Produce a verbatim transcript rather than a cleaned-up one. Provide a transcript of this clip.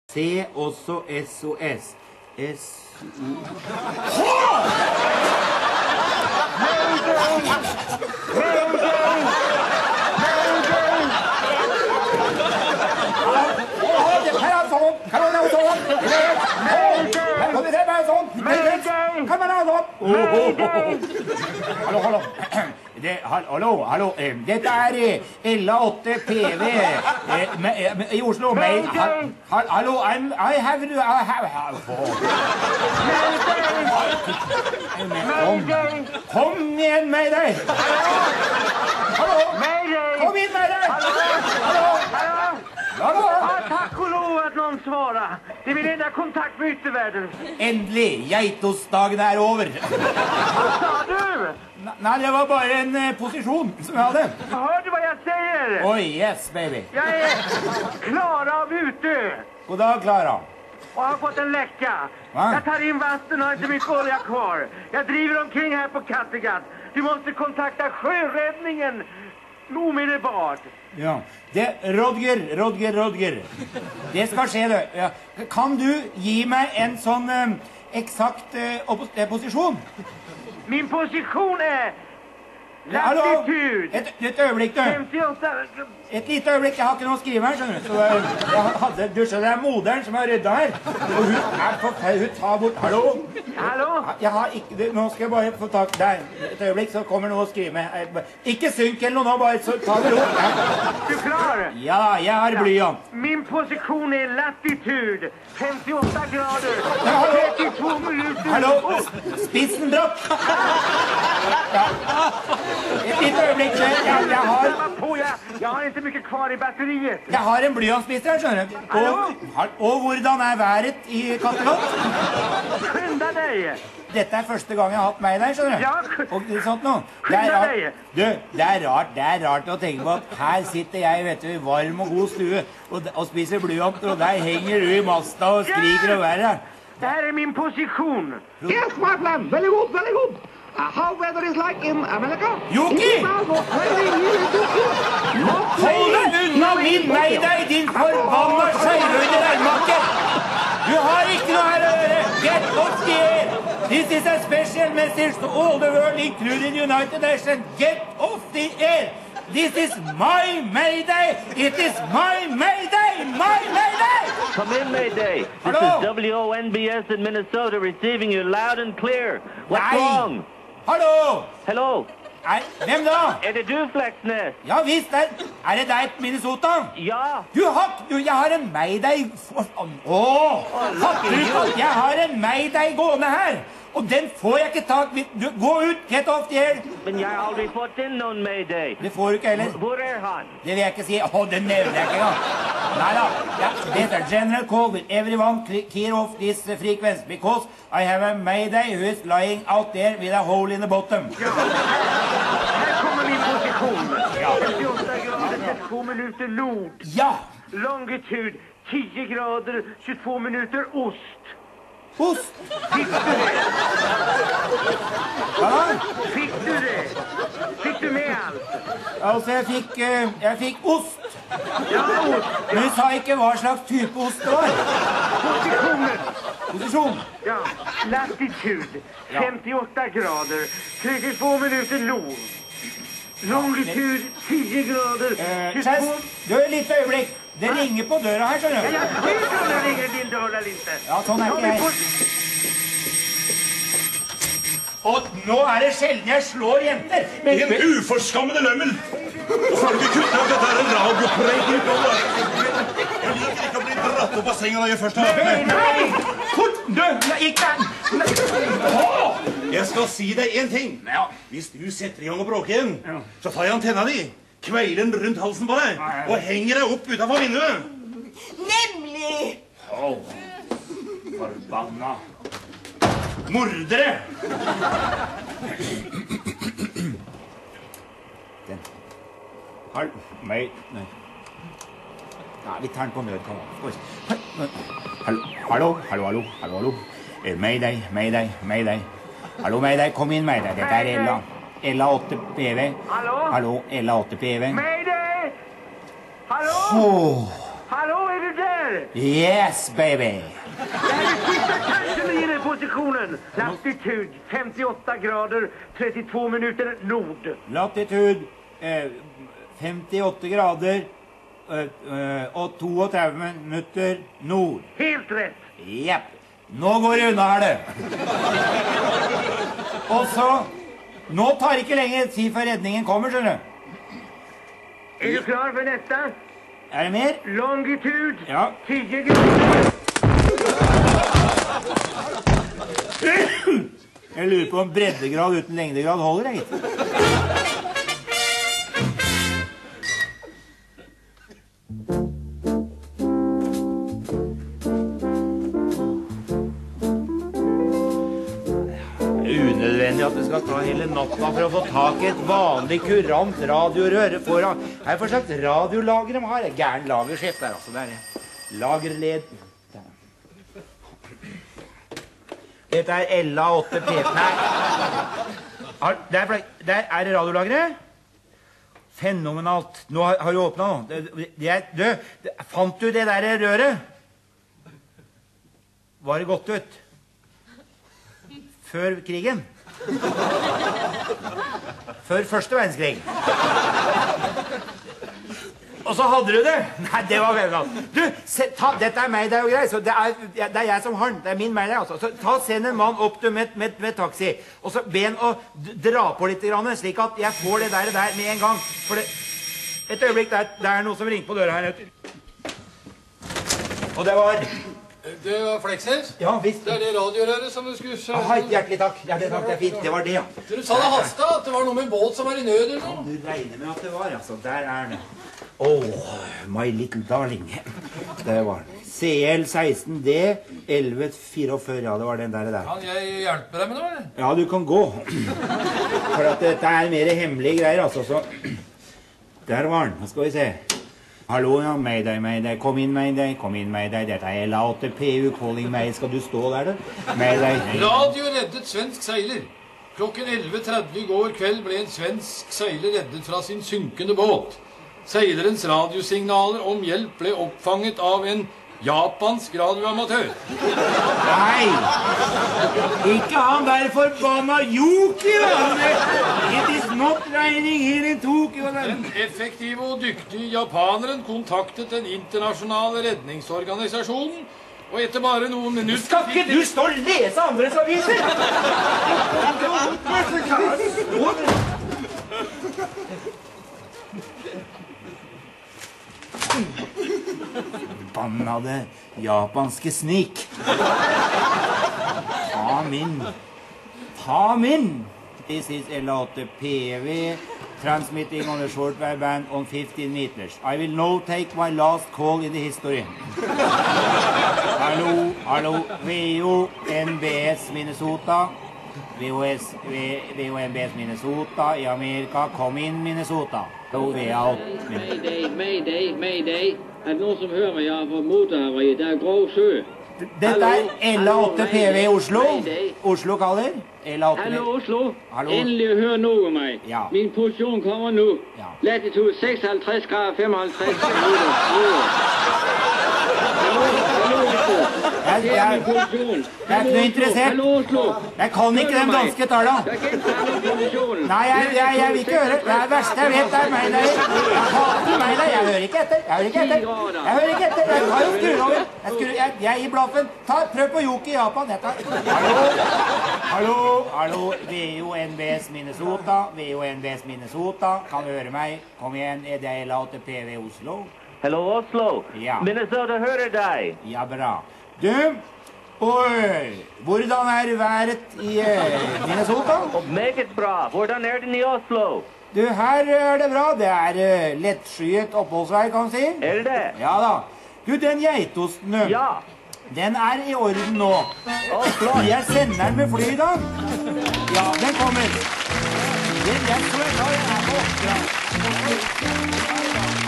Se også S O S. S O Hallo, hallo. Det, hallo, hallo. Dette er L A åtte P V i Oslo. Hallo, I'm, I have... I have kom, kom igjen med deg. Hallo, kom inn med deg. Hallo, hallo. Takk og lov at noen svarer. Det vil enda kontakt med ytterverden. Endelig, geitostdagen er over. Hva sa du? Nei, det var bare en uh, posisjon som jeg hadde. Hør du hva jeg sier? Oi, yes, baby. Jeg er Klara av Utø. God dag, Klara. Og har fått en lekka. Hva? Jeg tar inn vatten og har ikke mye olje kvar. Jeg driver omkring her på Kattegatt. Du måste kontakta sjøredningen umiddelbart. Ja, det, Rodger, Rodger, Rodger. Det skal skje, du. Ja. Kan du gi meg en sånn uh, eksakt uh, posisjon? Min posisjon er Hallo, latitud. et, et øyeblikk, du. femtiåtte... Et lite øyeblikk, jeg har ikke noe å skrive her, skjønner du. Så jeg hadde dusjet, det er moderen som har ryddet her. Og hun er forferdelig, hun tar bort, hallo? Hallo? Jeg har ikke, nå skal jeg bare få tak der. Et øyeblikk, så kommer noe å skrive med. Ikke synk eller noe, bare så ta det ro. Du klar? Ja, jeg har blyant. Min posisjon er latitud. femtiåtte grader. hallo? trettito minutter. Hallo, spissen brått. Ja. Et lite øyeblikk, jeg, jeg har... Jeg har ikke mye kvar i batteriet. Jeg har en blyantspisser, skjønner du. Og, og hvordan er været i Kattegatt? Skynda deg. Dette er første gang jeg har hatt meg der, skjønner du. Ja. Og sånt nå. Det er rart, du, det er rart, det er rart å tenke på at her sitter jeg, vet du, i varm og god stue, og, og spiser blyanter, og der henger du i masta og skriker og verre. Det er min posisjon. Yes, my friend. Very good, very good. Uh, how weather is like in America? Yuki! Hold deg unna min Mayday, din forbanna skjøyrøyde rærmakker! Du har ikke noe her å gjøre! Get off the air! This is a special message to all the world, including United Nations. Get off the air! This is my Mayday! It is my Mayday! My Mayday! Come in, Mayday. This Hello? is W O N B S in Minnesota receiving you loud and clear. What's Nei. wrong? Hallo! Hello? Nei, hvem da? Er det du, Fleksnes? Ja visst, er, er det deg, Minnesota? Ja. Du har, du, jeg har en Mayday for... Åh, fatter du ikke at jeg har en Mayday gående her? Og den får jeg ikke tak i. Du, gå ut, get off the air. Men jeg har aldri fått inn noen Mayday. Det får du ikke heller. Hvor er han? Det vil jeg ikke si. Åh, det nevner jeg ikke engang. Neida, ja, det er general call with everyone clear off this frequency because I have a Mayday who is lying out there with a hole in the bottom. Ja. Her kommer min posisjon. Ja. femtiåtte grader, trettito minutter nord. Ja. Longitud, ti grader, tjueto minutter ost. Ost. Fikk du det? Ja, Fikk du det? Fikk du med alt? altså jeg fikk, uh, jeg fikk ost. Ja, ost. Men du sa ikke hva slags type ost det var. Posisjonen. Posisjon. Ja, latitud, femtiåtte grader, trettito minutter nord. Longitud, ti grader, Uh, tjueto... Chess, du, et lite øyeblikk. Det ringer på døra her, skjønner Ja, du. jeg vet om det ringer din dør eller ikke. Ja, sånn er Ja, ikke men jeg. på- Og nå er det sjelden jeg slår jenter. Men, En uforskammede lømmel! Og så har du ikke kuttet av dette er en radiopreik i blå. Jeg liker ikke å bli dratt opp av senga når jeg først har Nei, åpnet. nei! Fort! Du, nei, ikke Åh! Jeg skal si deg en ting. Hvis du setter i gang og bråker igjen, så tar jeg antenna di, kveiler den rundt halsen på deg, og henger deg opp utenfor vinduet. Nemlig! Åh, forbanna mordere! Den. Hall... Nei, nei. Nei, vi tar den på nødkanal. Hallo, hallo, hallo, hallo, hallo, hallo. Mayday, Mayday, Mayday. Hallo, Mayday, kom inn, Mayday. Dette er L A. L A åtte P V. Hallo? Hallo, L A åtte P V. Mayday! Hallo? Åh. Hallo, er du der? Winter! Yes, baby. Det här är sista chansen att ge dig positionen. Latitud femtioåtta grader, trettiotvå minuter nord. Latitud eh, femtioåtta grader eh, eh, og trettito minutter nord. Helt rätt. Jepp. Nå går det unna her, det. Og så, nå tar det ikke lenger tid før redningen kommer, skjønner du. Är du klar för nästa? Er det mer? Longitud Ja. tio grader. Jeg lurer på om breddegrad uten lengdegrad holder, jeg. Unødvendig at vi skal ta hele natta for å få tak i et vanlig kurant radiorør foran. Hva er det for slags radiolager de har? Gæren lagersjef der, altså. Der er lagerled. Dette er L A åtte P. Nei. Der, der er det radiolageret. Fenomenalt. Nå har, har du åpnet nå. Det, det er, du, fant du det der røret? Var det gått ut? Før krigen? Før første verdenskrig? Og så hadde du det? Nei, det var veldig godt. Du, se, ta, dette er meg, det er jo greit. Så det er, det er jeg som har den. Det er min meg, det altså. Så ta, send en mann opp til med, med, med taxi. Og så be han å dra på litt grann, slik at jeg får det der, der med en gang. For det, et øyeblikk, det er, det er noen som ringer på døra her. Og det var... Det var Fleksnes? Ja, visst. Det er det radiorøret som du skulle... Aha, hjertelig takk. Hjertelig takk, det er fint. Det var det, ja. Du sa det hastet, at det var noe med en båt som var i nød eller noe. Du regner med at det var, altså. Der er det. Oh, my little darling. Det var den. C L seksten D elleve fireogfyrre, ja, det var den der der. Kan jeg hjelpe deg med noe, eller? Ja, du kan gå. For at dette er mer hemmelige greier, altså, så... Der var den. Nå skal vi se. Hallo, ja, Mayday, Mayday, kom inn, Mayday, kom inn, Mayday, dette er L A åtte P U, calling Mayday, skal du stå der, da? Mayday. Radio reddet svensk seiler. Klokken elleve tretti i går kveld ble en svensk seiler reddet fra sin synkende båt. Seilerens radiosignaler om hjelp ble oppfanget av en japansk radioamatør. Nei! Ikke han der forbanna Yuki, da! It is not raining here in Tokyo. Den effektive og dyktige japaneren kontaktet den internasjonale redningsorganisasjonen, og etter bare noen minutter... Skal ikke du stå og lese andres aviser? Bannade japanske snik. Ta min. Ta min. This is L A åtte P V transmitting on a shortwave band on fifteen meters. I will now take my last call in the history. Hallo, hallo, V O N B S Minnesota. V O N B S Minnesota i Amerika. Kom inn, Minnesota. Mayday, mayday, mayday. Er det noen som hører jeg fra motorhavariet? Det er grov sjø. Dette er L A åtte P V Oslo. Oslo kaller. L A åtte P V. Hallo, Oslo. Hallo. Endelig hør noe om meg. Ja. Min posisjon kommer nå. Ja. Latitud seksoghalvtreds grader femoghalvtreds minutter. Hallo, hallo, Oslo. Jeg, Det er jeg, min posisjon. jeg er ikke noe interessert. Hallo, Oslo. Jeg kan ikke den danske tala. Det er ikke samme posisjonen. Nei, jeg, jeg, jeg vil ikke høre. Det er det verste jeg vet, det er meg der. Jeg hater meg der. Jeg hører ikke etter. Jeg hører ikke etter. Jeg hører ikke etter. Jeg har jo skrudd over. Jeg, skrur, jeg, jeg gir blaffen. Ta, prøv på Yoki i Japan. Jeg tar. Hallo, hallo, hallo. V O N B S Minnesota. V O N B S Minnesota. Kan du høre meg? Kom igjen. Er det L A åtte P V Oslo? Hello, Oslo. Ja. Minnesota hører deg. Ja, bra. Du, oi, hvordan er været i uh, Minnesota? Meget bra. Hvordan er den i Oslo? Du, her er det bra. Det er uh, lettskyet oppholdsvei, kan man si. Er det? Ja da. Du, den geitosten, du. Ja. Den er i orden nå. Å, flott. Jeg sender den med fly, da. Ja, den kommer. Den, jeg tror jeg tar den her på oppdrag.